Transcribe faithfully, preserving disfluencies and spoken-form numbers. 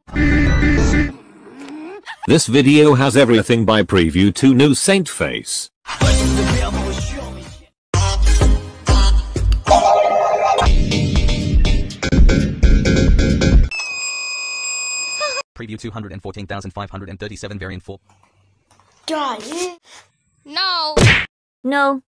This video has everything by preview to new Saint Face. Preview two hundred fourteen thousand five hundred thirty-seven variant four. God. No. No.